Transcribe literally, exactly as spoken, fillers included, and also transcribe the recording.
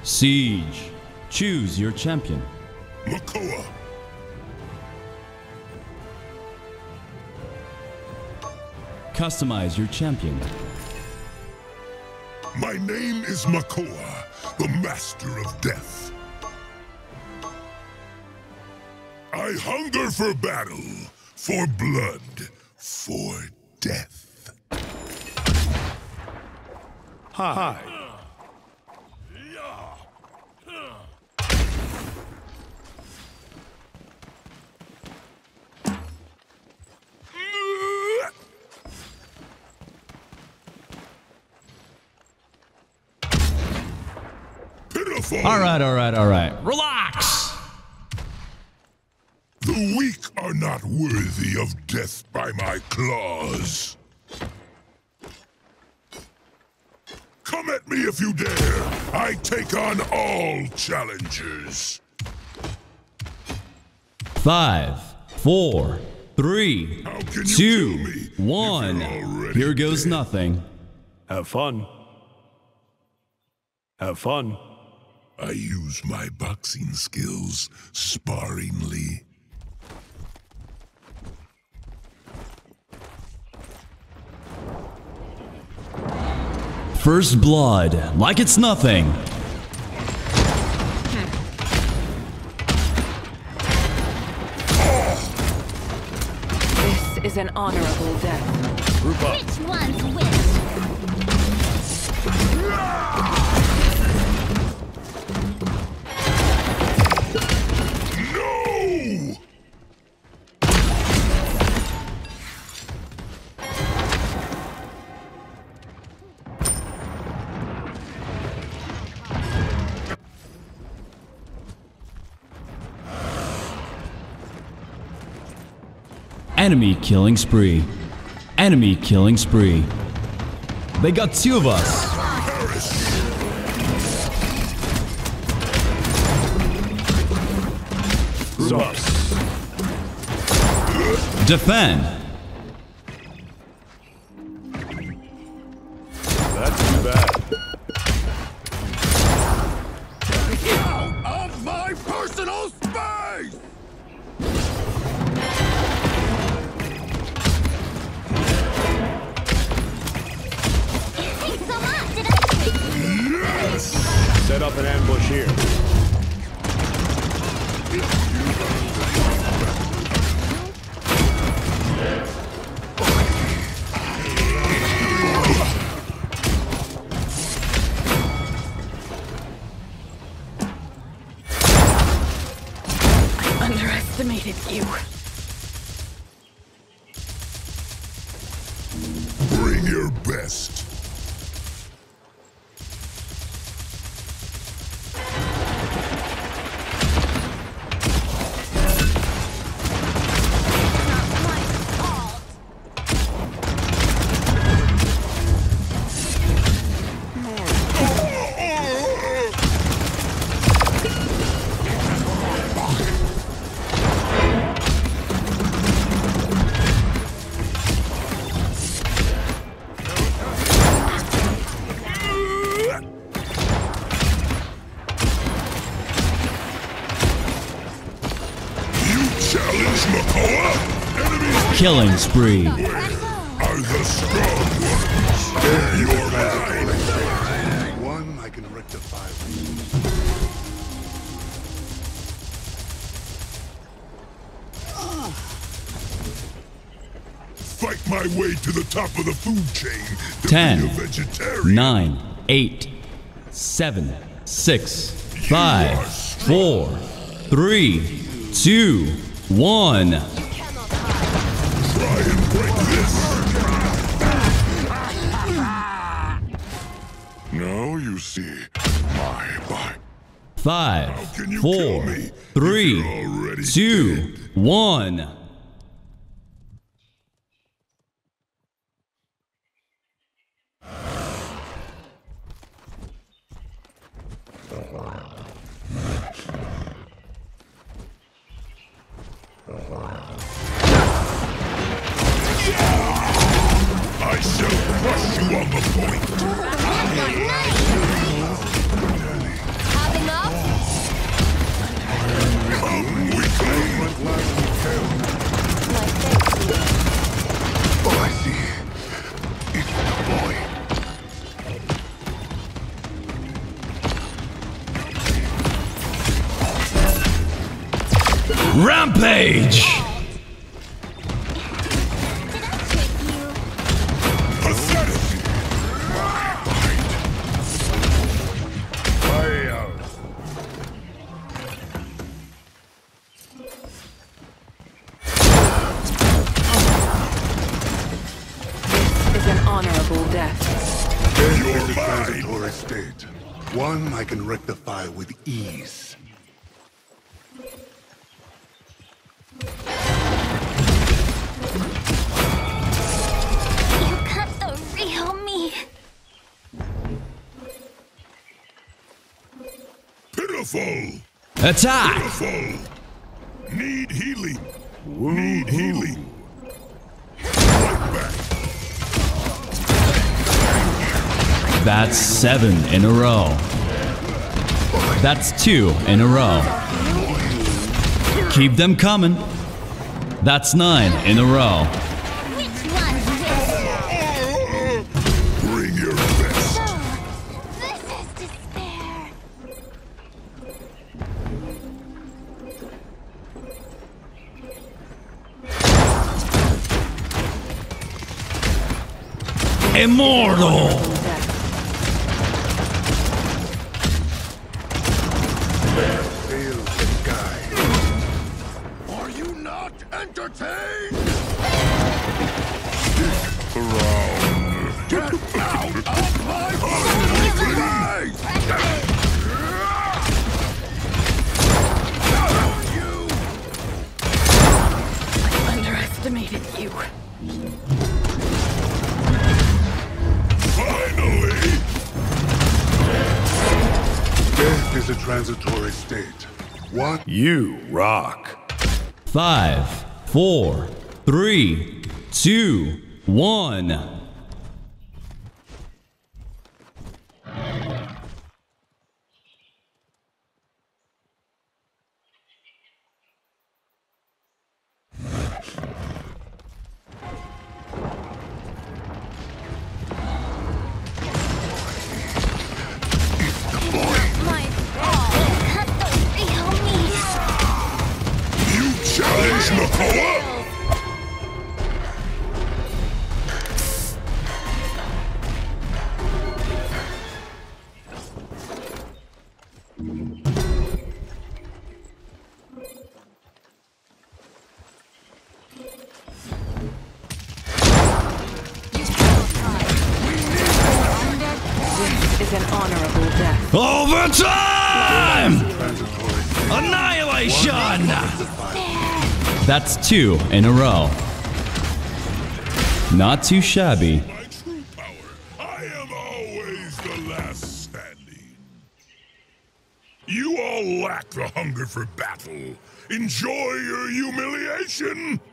Siege. Choose your champion. Makoa. Customize your champion. My name is Makoa, the master of death. I hunger for battle, for blood, for death. Hi. Pitiful. All right, all right, all right. Relax. The weak are not worthy of death by my claws. Come at me if you dare. I take on all challengers. Five, four, three, How can you two, kill me if one. you're already Here goes dead? nothing. Have fun. Have fun. I use my boxing skills sparingly. First blood, like it's nothing. This is an honorable death. Group up. Which one's which? No! Enemy killing spree. Enemy killing spree. They got two of us. Group up. Defend. That's too bad. Out of my personal space! Thanks a lot, did I? Yes! Set up an ambush here. Underestimated you. Bring your best. Challenge Makoa? Enemies Killing spree. are the strong ones. You're mine. One I can rectify. Fight my way to the top of the food chain to Ten, be a vegetarian. Nine, eight, seven, six, five, four, three, two, one. Try and break this. Now you see my body. Five, How can you four, kill me if three, you're already two, dead? one. I shall crush you on the point. How My thanks, Oh, I see. It's the boy. Rampage! Did I trick you? Pathetic! Fire! Is an honorable death. You're Death is a mine! transitory state. One I can rectify with ease. You got the real me. Pitiful! Attack! Pitiful! Need healing! Need healing! Right back! That's seven in a row. That's two in a row. Keep them coming. That's nine in a row. Which one's which? Bring your best! So, this is despair. Immortal! Sail the sky. Are you not entertained? Stick around! Get out of my face! You! Underestimated you. Finally! Death is a transitory state. One You rock. Five, four, three, two, one. My fault. You got the real me. You challenge Nakoa? This is an honorable death. Overtime! transitory state. Annihilation! That's two in a row. Not too shabby. My true power. I am always the last standing. You all lack the hunger for battle. Enjoy your humiliation.